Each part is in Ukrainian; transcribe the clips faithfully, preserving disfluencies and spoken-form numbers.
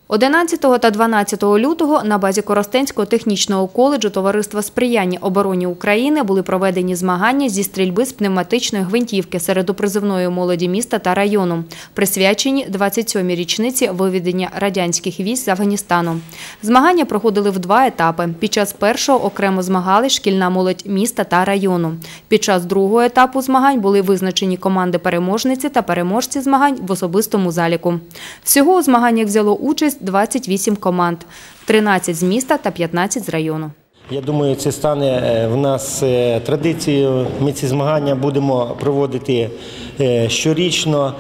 одинадцятого та дванадцятого лютого на базі Коростенського технічного коледжу Товариства сприяння обороні України були проведені змагання зі стрільби з пневматичної гвинтівки серед призовної молоді міста та району, присвячені двадцять сьомій річниці виведення радянських військ з Афганістану. Змагання проходили в два етапи. Під час першого окремо змагали шкільна молодь міста та району. Під час другого етапу змагань були визначені команди-переможниці та переможці змагань в особистому заліку. Всього у змаганнях взяло участь двадцять вісім команд – тринадцять з міста та п'ятнадцять з району. Я думаю, це стане в нас традицією. Ми ці змагання будемо проводити щорічно.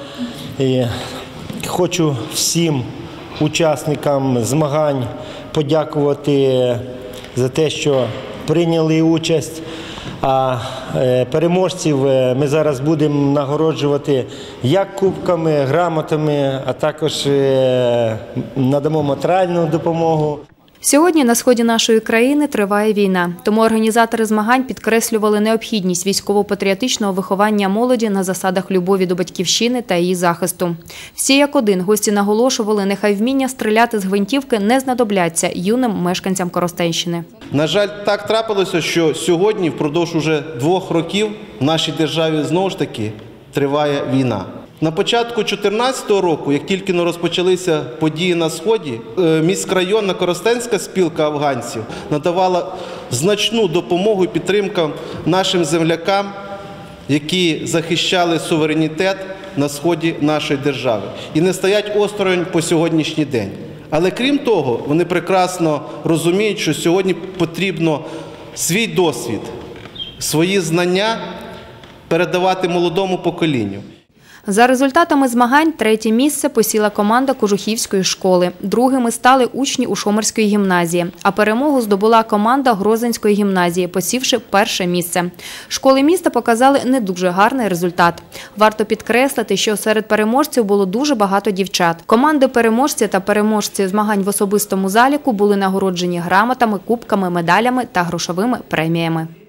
Хочу всім учасникам змагань подякувати за те, що прийняли участь. А переможців ми зараз будемо нагороджувати як кубками, грамотами, а також надамо матеріальну допомогу. Сьогодні на сході нашої країни триває війна, тому організатори змагань підкреслювали необхідність військово-патріотичного виховання молоді на засадах любові до батьківщини та її захисту. Всі як один гості наголошували, нехай вміння стріляти з гвинтівки не знадобляться юним мешканцям Коростенщини. На жаль, так трапилося, що сьогодні, впродовж уже двох років, в нашій державі знову ж таки триває війна. На початку дві тисячі чотирнадцятого року, як тільки розпочалися події на Сході, міськрайонна Коростенська спілка афганців надавала значну допомогу і підтримку нашим землякам, які захищали суверенітет на сході нашої держави і не стоять осторонь по сьогоднішній день. Але крім того, вони прекрасно розуміють, що сьогодні потрібно свій досвід, свої знання передавати молодому поколінню. За результатами змагань третє місце посіла команда Кожухівської школи. Другими стали учні Ушомирської гімназії, а перемогу здобула команда Грозинської гімназії, посівши перше місце. Школи міста показали не дуже гарний результат. Варто підкреслити, що серед переможців було дуже багато дівчат. Команди-переможці та переможці змагань в особистому заліку були нагороджені грамотами, кубками, медалями та грошовими преміями.